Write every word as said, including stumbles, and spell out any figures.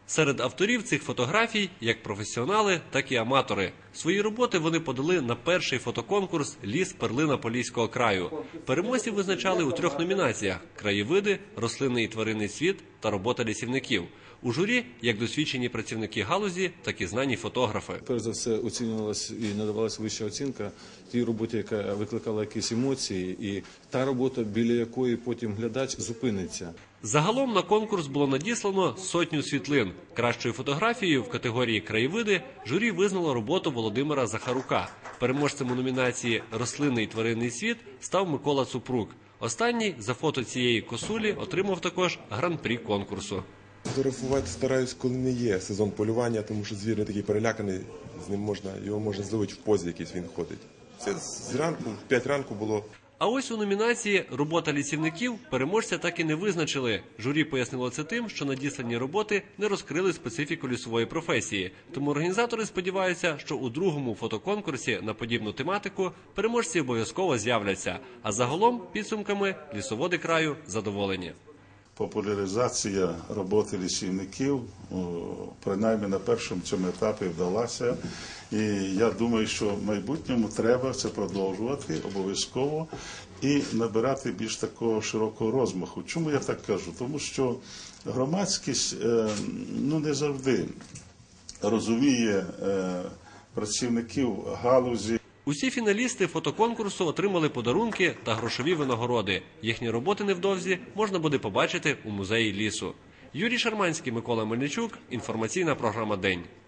Серед авторів цих фотографій як професіонали, так і аматори. Свої роботи вони подали на перший фотоконкурс «Ліс перлина Поліського краю». Переможців визначали у трьох номінаціях – краєвиди, рослинний і тваринний світ та робота лісівників. У журі як досвідчені працівники галузі, так і знані фотографи. Перш за все оцінювалася і надавалася вища оцінка тій роботі, яка викликала якісь емоції, і та робота, біля якої потім глядач зупиниться. Загалом на конкурс було надіслано сотню світлин. Кращою фотографією в категорії «Краєвиди» журі визнало роботу Володимира Захарука. Переможцем у номінації «Рослинний і тваринний світ» став Микола Цупрук. Останній за фото цієї косулі отримав також гран-прі конкурсу. Фотографувати стараюсь, коли не є сезон полювання, тому що звір не такий переляканий, з ним можна, його можна зловити в позі, якийсь він ходить. Це зранку, в п'ять ранку було. А ось у номінації «Робота лісівників» переможця так і не визначили. Журі пояснило це тим, що надіслані роботи не розкрили специфіку лісової професії. Тому організатори сподіваються, що у другому фотоконкурсі на подібну тематику переможці обов'язково з'являться. А загалом підсумками лісоводи краю задоволені. Популяризація роботи лісівників, принаймні на першому цьому етапі, вдалася. І я думаю, що в майбутньому треба це продовжувати обов'язково і набирати більш такого широкого розмаху. Чому я так кажу? Тому що громадськість ну, не завжди розуміє працівників галузі. Усі фіналісти фотоконкурсу отримали подарунки та грошові винагороди. Їхні роботи невдовзі можна буде побачити у музеї лісу. Юрій Шарманський, Микола Мельничук. Інформаційна програма «День».